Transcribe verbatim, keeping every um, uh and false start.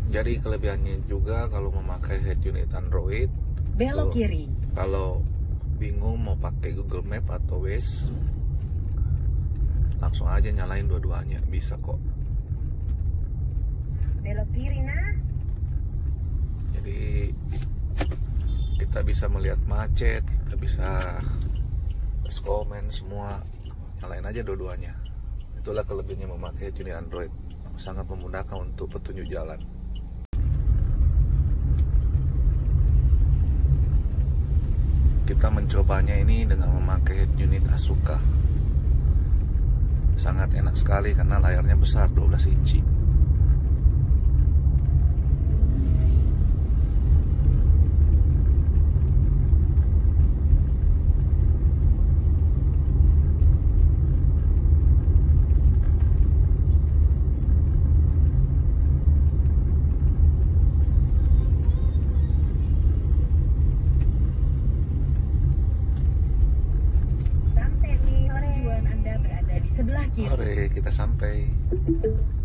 Jadi kelebihannya juga kalau memakai head unit Android, belok kiri. Kalau bingung mau pakai Google Map atau Waze, langsung aja nyalain dua-duanya, bisa kok. Belok kiri, nah. Jadi kita bisa melihat macet, kita bisa komen semua, nyalain aja dua-duanya. Itulah kelebihannya memakai head unit Android, sangat memudahkan untuk petunjuk jalan. Kita mencobanya ini dengan memakai head unit Asuka. Sangat enak sekali karena layarnya besar, dua belas inci. Tujuan Anda berada di sebelah kiri. Oke, kita sampai.